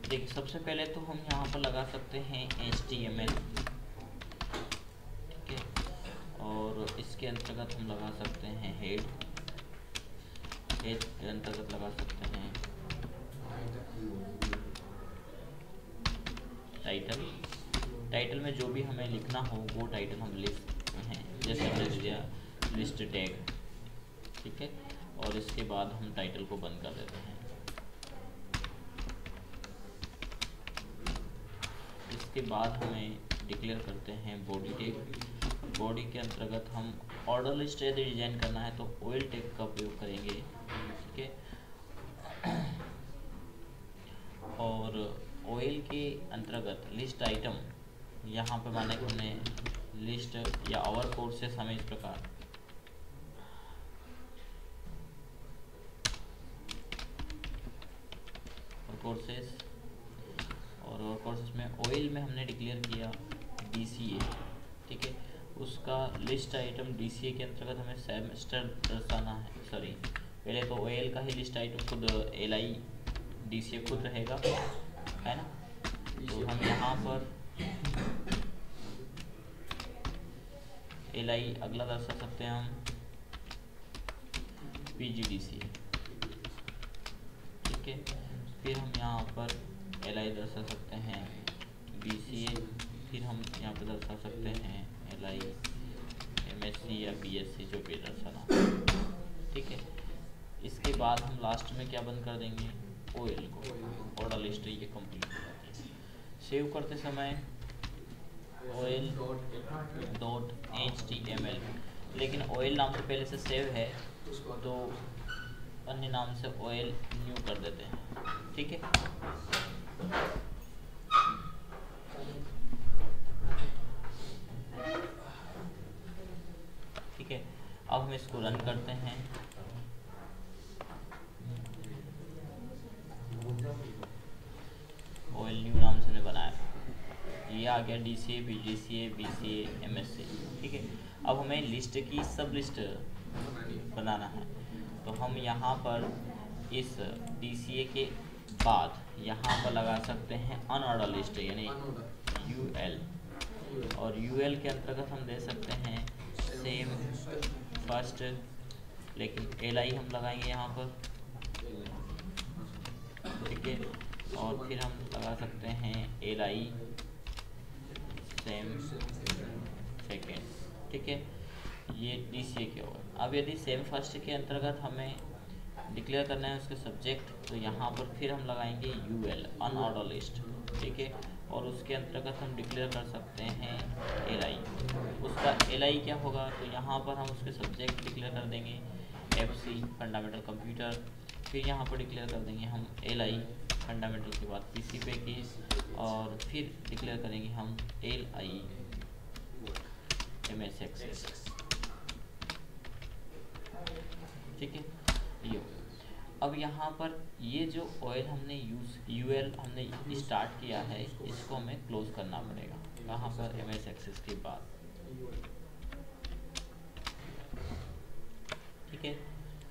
देखिए सबसे पहले तो हम यहाँ पर लगा सकते हैं HTML, ठीक है, और इसके अंतर्गत हम लगा सकते हैं हेड के अंतर्गत लगा सकते हैं टाइटल में जो भी हमें लिखना हो वो टाइटल हम लिख सकते हैं, जैसे हमने दिया लिस्ट टैग, ठीक है, और इसके बाद हम टाइटल को बंद कर देते हैं। इसके बाद हमें डिक्लेयर करते हैं बॉडी टैग। बॉडी के अंतर्गत हम ऑर्डर लिस्ट यदि डिजाइन करना है तो ऑयल टैग का उपयोग करेंगे, ठीक है, और ऑयल के अंतर्गत लिस्ट आइटम यहाँ पे माने हमने लिस्ट या आवर कोर्सेस हमें इस प्रकार कोर्सेस और कोर्सेस में ऑयल में हमने डिक्लेयर किया DCA, ठीक है, उसका लिस्ट आइटम DCA के अंतर्गत हमें सेमेस्टर दर्शाना है। सॉरी, पहले तो ऑयल का ही लिस्ट आइटम खुद LI DCA खुद रहेगा, है ना। तो हम यहाँ पर LI अगला दर्शा सकते हैं हम PGDCA, ठीक है, फिर हम यहाँ पर LI दर्शा सकते हैं BCA, फिर हम यहाँ पर दर्शा सकते हैं LI MSc या BSc जो भी दर्शाना, ठीक है। इसके बाद हम लास्ट में क्या बंद कर देंगे, ऑयल को। ऑर्डर लिस्ट ये कंप्लीट हो जाती है। सेव करते समय ऑयल डॉट HTML, लेकिन ऑयल नाम से पहले से सेव है तो अन्य नाम से ऑयल न्यू कर देते हैं, ठीक है। ठीक है, अब हम इसको रन करते हैं। ऑयल न्यू नाम से हमने बनाया, ये आ गया DCA PGCA BCA MSc, ठीक है। अब हमें लिस्ट की सब लिस्ट बनाना है, तो हम यहाँ पर इस DCA के बाद यहाँ पर लगा सकते हैं अनऑर्डर लिस्ट यानी UL, और UL के अंतर्गत हम दे सकते हैं सेम फर्स्ट, लेकिन LI हम लगाएंगे यहाँ पर, ठीक है, और फिर हम लगा सकते हैं LI सेम सेकेंड, ठीक है, ये DCA के होगा। अब यदि सेम फर्स्ट के अंतर्गत हमें डिक्लेयर करना है उसके सब्जेक्ट, तो यहाँ पर फिर हम लगाएंगे UL अनऑर्डर लिस्ट, ठीक है, और उसके अंतर्गत हम डिक्लेयर कर सकते हैं LI। उसका LI क्या होगा, तो यहाँ पर हम उसके सब्जेक्ट डिक्लेयर कर देंगे FC फंडामेंटल कंप्यूटर, फिर यहाँ पर डिक्लेयर कर देंगे हम LI फंडामेंटल के बाद PC पैकेज, और फिर डिक्लेयर करेंगे हम LI MS एक्सेस, ठीक है। ये अब यहाँ पर ये जो ऑयल हमने UL हमने स्टार्ट किया है, इसको हमें क्लोज करना पड़ेगा, कहाँ पर, MS एक्सेस के बाद, ठीक है।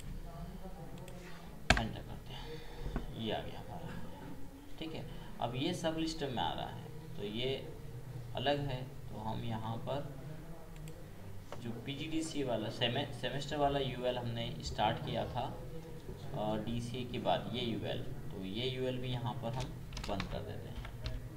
एंटर करते हैं, ये आ गया हमारा, ठीक है। अब ये सब लिस्ट में आ रहा है तो ये अलग है, तो हम यहाँ पर जो PGDCA वाला सेमेस्टर वाला UL हमने स्टार्ट किया था और DCA के बाद ये UL, तो ये UL भी यहाँ पर हम बंद कर देते हैं,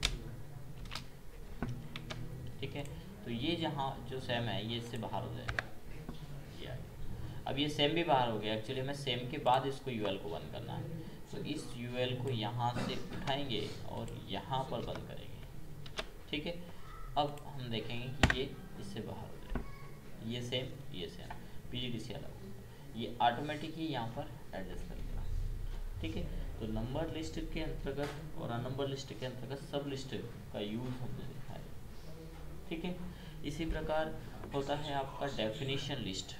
ठीक है। तो ये जहाँ जो सेम है ये इससे बाहर हो जाएगा, ये अब ये सेम भी बाहर हो गया। एक्चुअली हमें सेम के बाद इसको UL को बंद करना है, तो इस UL को यहाँ से उठाएंगे और यहाँ पर बंद करेंगे, ठीक है। अब हम देखेंगे कि ये इससे बाहर हो जाएगा, ये सेम PGDCA अलग, ये ऑटोमेटिक ही यहाँ पर एडजस्ट कर देगा, ठीक है। तो नंबर लिस्ट के अंतर्गत और अनंबर लिस्ट के अंतर्गत सब लिस्ट का यूज हमने देखा है, ठीक है। इसी प्रकार होता है आपका डेफिनेशन लिस्ट।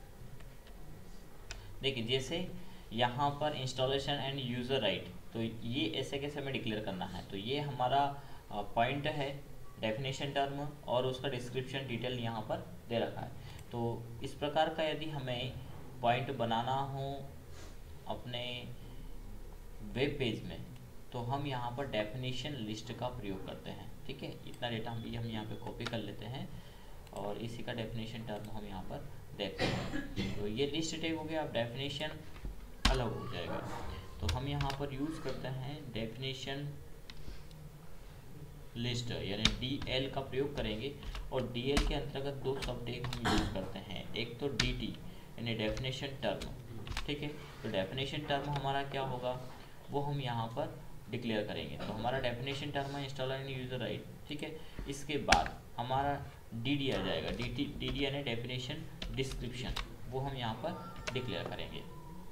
देखिए जैसे यहाँ पर इंस्टॉलेशन एंड यूज़र राइट, तो ये ऐसे कैसे हमें डिक्लेयर करना है, तो ये हमारा पॉइंट है डेफिनेशन टर्म, और उसका डिस्क्रिप्शन डिटेल यहाँ पर दे रखा है। तो इस प्रकार का यदि हमें पॉइंट बनाना हो अपने वेब पेज में, तो हम यहाँ पर डेफिनेशन लिस्ट का प्रयोग करते हैं। ठीक है, इतना डेटा हम यहाँ पे कॉपी कर लेते हैं और इसी का डेफिनेशन टर्म हम यहाँ पर देखते हैं। तो ये लिस्ट टैग हो गया, अब डेफिनेशन अलग हो जाएगा। तो हम यहाँ पर यूज़ करते हैं डेफिनेशन लिस्ट यानी DL का प्रयोग करेंगे और DL के अंतर्गत दो सब टैग हम यूज़ करते हैं, एक तो DT यानी डेफिनेशन टर्म। ठीक है, तो डेफिनेशन टर्म हमारा क्या होगा वो हम यहाँ पर डिक्लेयर करेंगे। तो हमारा डेफिनेशन टर्म है इंस्टॉलर एंड यूजर राइट। ठीक है, इसके बाद हमारा DD आ जाएगा, DD यानी डेफिनेशन डिस्क्रिप्शन, वो हम यहाँ पर डिक्लेयर करेंगे।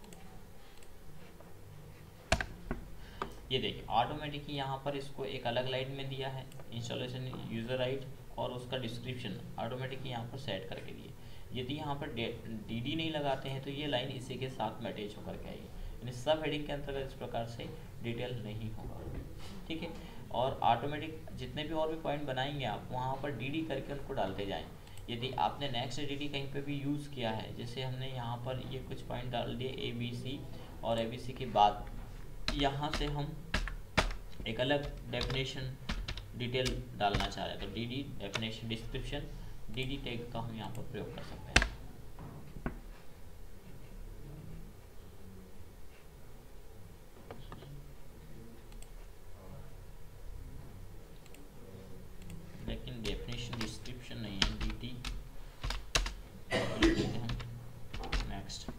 ये देखिए ऑटोमेटिक यहाँ पर इसको एक अलग लाइन में दिया है, इंस्टॉलेशन यूजर राइट और उसका डिस्क्रिप्शन ऑटोमेटिक यहाँ पर सेट करके दिए। यदि यहाँ पर DD नहीं लगाते हैं तो ये लाइन इसी के साथ में अटैच होकर के आएगी, यानी सब हेडिंग के अंतर्गत इस प्रकार से डिटेल नहीं होगा। ठीक है, और ऑटोमेटिक जितने भी और भी पॉइंट बनाएंगे आप वहाँ पर DD करके उनको डालते जाएं। यदि आपने नेक्स्ट DD कहीं पे भी यूज़ किया है, जैसे हमने यहाँ पर ये कुछ पॉइंट डाल दिए ABC और ABC के बाद यहाँ से हम एक अलग डेफिनेशन डिटेल डालना चाह रहे हैं, तो DD definition description DD tag का हम यहाँ पर प्रयोग कर सकते हैं। लेकिन डेफिनेशन डिस्क्रिप्शन नहीं है, DD नेक्स्ट।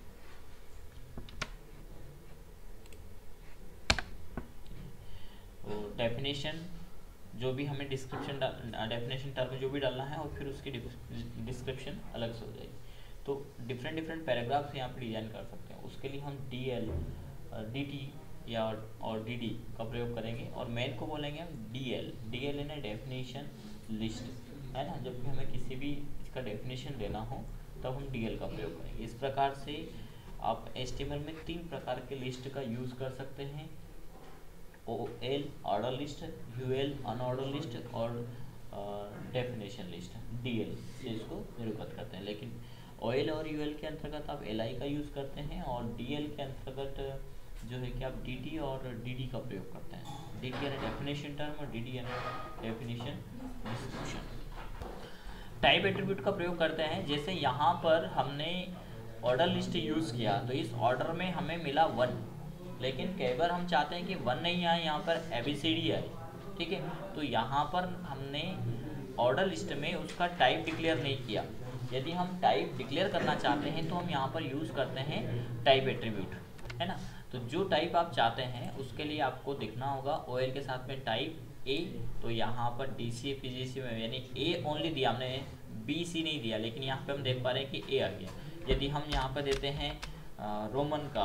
डेफिनेशन जो भी हमें डिस्क्रिप्शन डेफिनेशन टर्म जो भी डालना है और फिर उसकी डिस्क्रिप्शन अलग से हो जाएगी। तो डिफरेंट पैराग्राफ्स यहाँ पर डिजाइन कर सकते हैं। उसके लिए हम DL DT या और DD का प्रयोग करेंगे और मेन को बोलेंगे हम DL यानी डेफिनेशन लिस्ट, है ना। जब भी हमें किसी भी इसका डेफिनेशन देना हो तब हम DL का प्रयोग करेंगे। इस प्रकार से आप HTML में 3 प्रकार के लिस्ट का यूज़ कर सकते हैं, OL order list, UL unorder list और डेफिनेशन लिस्ट DL से इसको निरूपित करते हैं। लेकिन OL और UL के अंतर्गत आप LI का यूज़ करते हैं और DL के अंतर्गत जो है कि आप DT और DD का प्रयोग करते हैं। DT यानी डेफिनेशन टर्म और DD यानी डेफिनेशन डिस्क्रिप्शन। टाइप एट्रीब्यूट का प्रयोग करते हैं, जैसे यहाँ पर हमने ऑर्डर लिस्ट यूज़ किया तो इस ऑर्डर में हमें मिला 1, लेकिन कई बार हम चाहते हैं कि 1 नहीं आए, यहाँ पर ABCD आए। ठीक है, तो यहाँ पर हमने ऑर्डर लिस्ट में उसका टाइप डिक्लेयर नहीं किया। यदि हम टाइप डिक्लेयर करना चाहते हैं तो हम यहाँ पर यूज़ करते हैं टाइप एट्रीब्यूट, है ना। तो जो टाइप आप चाहते हैं उसके लिए आपको देखना होगा OL के साथ में टाइप A, तो यहाँ पर DCA PGC में यानी A ओनली दिया हमने, BC नहीं दिया, लेकिन यहाँ पे हम देख पा रहे हैं कि A आ गया। यदि हम यहाँ पर देते हैं रोमन का,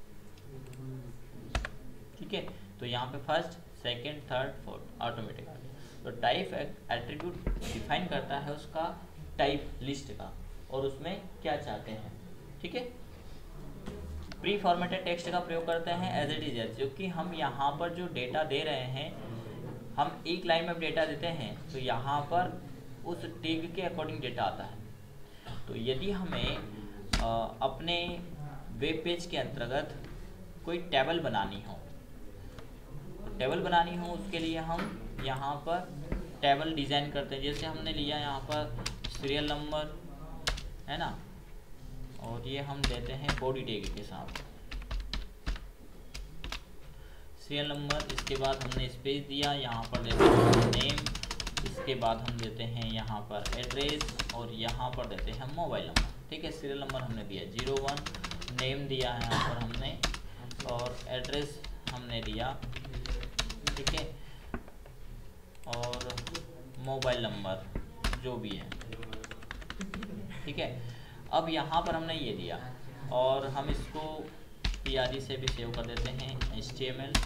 ठीक है, तो यहाँ पे first second third fourth automatic आ गया। तो टाइप एट्रीब्यूट डिफाइन करता है उसका टाइप लिस्ट का और उसमें क्या चाहते हैं। ठीक है, प्री फॉर्मेटेड टेक्स्ट का प्रयोग करते हैं एज इट इज, क्योंकि हम यहाँ पर जो डेटा दे रहे हैं, हम एक लाइन में डेटा देते हैं तो यहाँ पर उस टैग के अकॉर्डिंग डेटा आता है। तो यदि हमें अपने वेब पेज के अंतर्गत कोई टेबल बनानी हो, उसके लिए हम यहाँ पर टेबल डिज़ाइन करते हैं। जैसे हमने लिया यहाँ पर सीरियल नंबर, है ना, और ये हम देते हैं बॉडी टैग के साथ सीरियल नंबर। इसके बाद हमने स्पेस दिया, यहाँ पर देते हैं नेम, इसके बाद हम देते हैं यहाँ पर एड्रेस और यहाँ पर देते हैं मोबाइल नंबर। ठीक है, सीरियल नंबर हमने दिया 01, नेम दिया है यहाँ पर हमने और एड्रेस हमने दिया, ठीक है, और मोबाइल नंबर जो भी है। ठीक है, अब यहाँ पर हमने ये दिया और हम इसको PRE से भी सेव कर देते हैं HTML।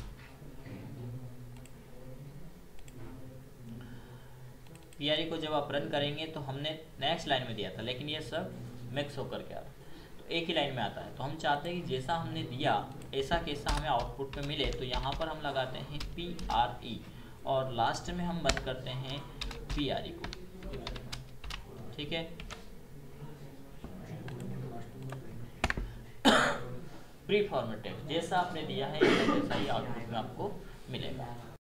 PRE को जब आप रन करेंगे तो हमने नेक्स्ट लाइन में दिया था, लेकिन ये सब मिक्स होकर के आ रहा है तो एक ही लाइन में आता है। तो हम चाहते हैं कि जैसा हमने दिया ऐसा कैसा हमें आउटपुट में मिले, तो यहाँ पर हम लगाते हैं PRE और लास्ट में हम बंद करते हैं PRE को। ठीक है, प्री फॉर्मेटेड जैसा आपने दिया है वैसा ही आउटपुट में आपको मिलेगा।